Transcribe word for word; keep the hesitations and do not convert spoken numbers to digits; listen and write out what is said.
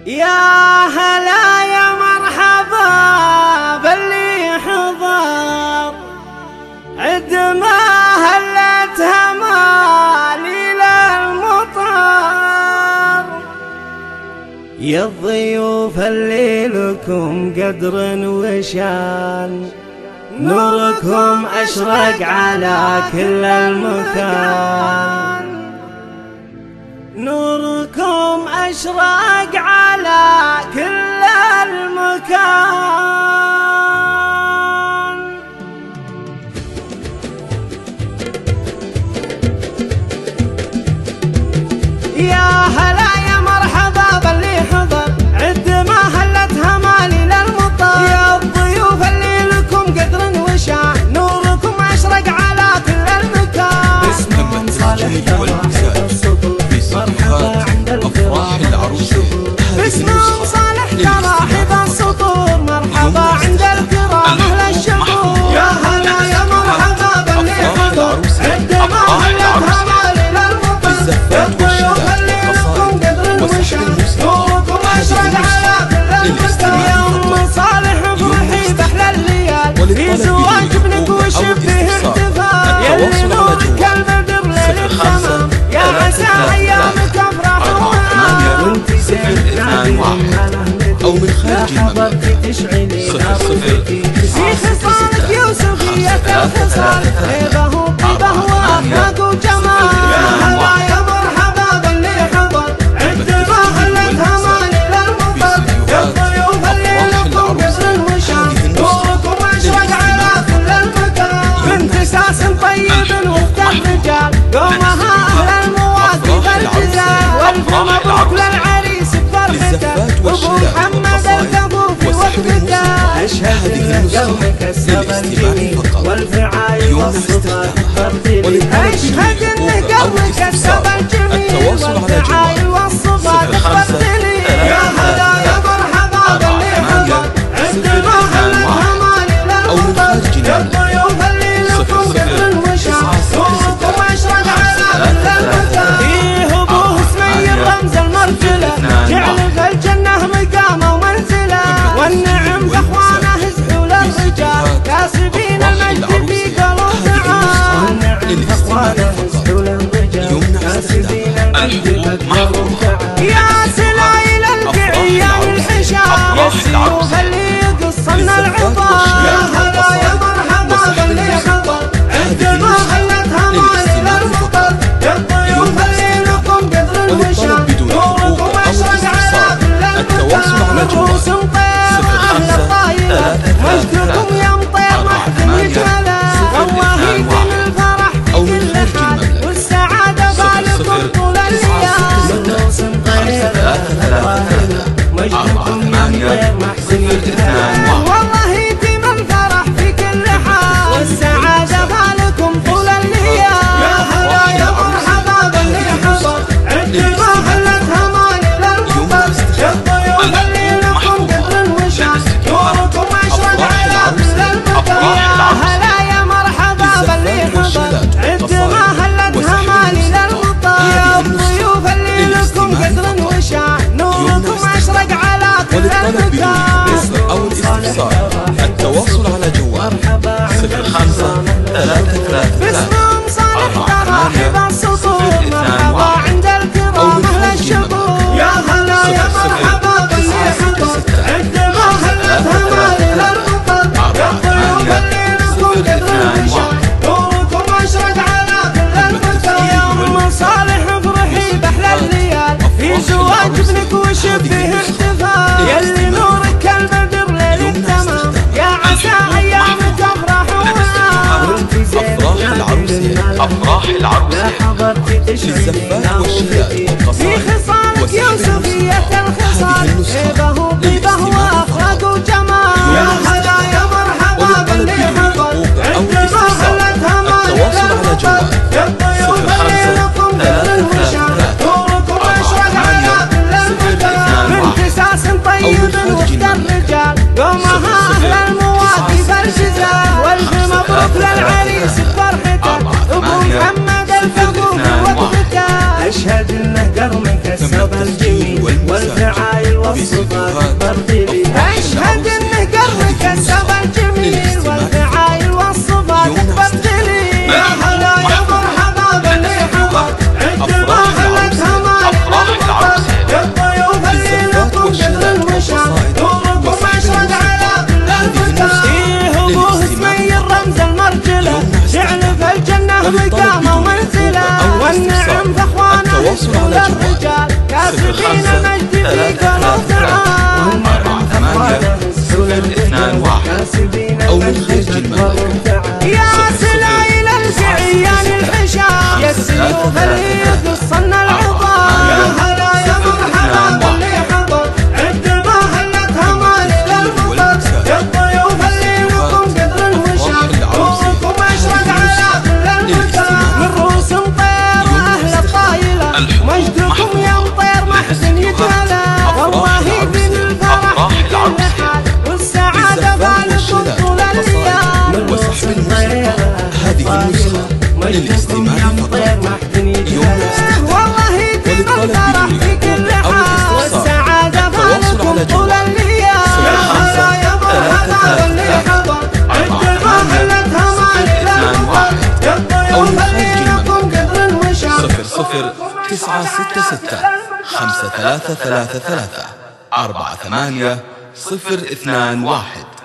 يا هلا يا مرحبا باللي حضر، عد ما هلت هماليل المطر. يا الضيوف اللي لكم قدر وشان، نوركم أشرق على كل المكان. نوركم أشرق على كل المكان. يا هلا يا مرحبا باللي حضر، عد ما هلت هماليل المطر. يا الضيوف اللي لكم قدر وشان، نوركم أشرق على كل المكان. اسمهم صالح مرحبا عند الفراح العروسة، باسمهم صالح تراحب السطور. مرحبا عند الكرام أهل الشكور. يا هلا يا مرحبا باللي حضر، عد ما هلت هماليل المطر. يا الضيوف اللي لكم قدر وشان، نوركم أشرق على كل المكان. يا أم صالح افرحي بأحلى الليال، في زواج ابنك وشبه احتفال. يلي نورك البدر ليل التمام، يا عسى أيامك أفراح ومآل. وانت زين أو من خارج المملكة صفر صفر في خصالك يوسفية الخصال، هيبة وطيبة وأخلاق وجمال. يا هلا يا مرحبا باللي حضر، عد ما هلت هماليل المطر. يا الضيوف اللي لكم قدر وشان، نوركم أشرق على كل المكان. بنت ساس طيب وسط الرجال، قومها أهل المواقف الجزال. والف مبروك للعريس بفرحته، أبو محمد الكفوف وقتك. أشهد إن قلبك كسب الجميل، والفعايل والصفات فرتلي. أشهد إن قلبك كسب الجميل، والفعايل والصفات فرتلي. يا هلا يا مرحبا باللي حضر، عد ما هلت هماليل المطر. يا الضيوف اللي لكم قدر وشان، نوركم أشرق على كل المكان. فيه أبوه سمير رمز المرجلة، جعل في الجنة مقامه ومنزله. والنعم بأخوانه زحول الرجال، كاسبين المجد في قلوب تعال. والنعم بأخوانه زحول الرجال، كاسبين المجد في قلوب تعال. يا سلايل القعية والحشام، يا السيوف اللي يقصن العظام. يا هلا يا مرحبا باللي حضر، عد ما هلت هماليل المطر. يا الضيوف اللي لكم قدر وشان، نوركم أشرق على كل المكان. نفوس طير أهل الطايلة، مجدكم يا مطير محفل يجمله. رواهيكم الفرح في كل حال، والسعادة بالكم طول الليال. نفوس طير أهل الطايلة، مجدكم يا مطير محفل يجمله. والله يتم الفرح في كل حال، والسعادة بالكم طول الليال. يا هلا يا مرحبا باللي حضر، عد ما هلت هماليل المطر. يا الضيوف اللي لكم قدر وشان، نوركم أشرق على كل المكان. يا هلا يا مرحبا باللي حضر، عد ما هلت هماليل المطر. يا الضيوف اللي لكم قدر وشان، نوركم أشرق على كل المكان. أو الاستفسار التواصل على جوال صفر خمسة ثلاثة ثلاثة باسمهم صالح تراحب السطور. مرحبا عند الكرام أهل الشكور. يا هلا يا مرحبا باللي حضر، عد ما هلت هماليل المطر. يا الضيوف اللي لكم قدر وشان، نوركم أشرق على كل المكان. يا أم صالح افرحي بأحلى الليال، في زواج ابنك وشبه احتفال. يلي نورك البدر ليل التمام، يا عسى أيامك أفراح ومآل. وانت زين أفراح العروسة، أفراح العروسة للزفات والشيلات والقصائد. في خصالك يوسفية الخصال، هيبة وطيبة وأخلاق وجمال. يا هلا يا مرحبا باللي حضر، عد ما هلت هماليل المطر. يا الضيوف اللي لكم قدر وشان، نوركم أشرق على كل المكان. بنت ساس طيب وسط الرجال، قومها أهل المواقف الجزال. والف مبروك للعريس بفرحته، أبو محمد الكفوف وقتك. أشهد إنه قرن كسب الجميل، والفعايل والصفات برضلي أشهد إنه قرك السبع الجميل والفعايل والصفات برضلي يا هلا يا مرحبا باللي حضر عند محلتها مالك للمطر يا الضيوف اللي لكم قدر المشعر نوركم أشرق على كل المكان فيه أبوه اسمي الرمز المرجلة جعل في الجنة مقامه ومنزله والنعم في اخوانه يشمل الرجال كاسبين مجد في قلوب تعال أربعة ثمانية صفر اثنان واحد أو من خارج المملكة يا سلايل الفعيان الحشام يا السيوف اللي يقصن العظام يا هلا يا مرحبا باللي حضر عند محلتها مالك للمطر يا الضيوف اللي لكم قدر الوشام نوركم اشرق على كل المكان من روس مطير اهل الطايله مجدكم يا مطير محسن يتهلا والله من الفرح كل حال والسعاده بالكم طول الايام وسحب الموسيقى هذه النسخة للاستماع فقط يوم الاستخدام والله يتم الفرح في كل حال والسعاده بالكم طول الايام يا هلا يا مرحبا باللي حضر عند محلتها مالك للمطر يا الضيوف اللي لكم قدر الوشام صفر صفر تسعة ستة ستة خمسة ثلاثة ثلاثة ثلاثة أربعة ثمانية صفر اثنان واحد.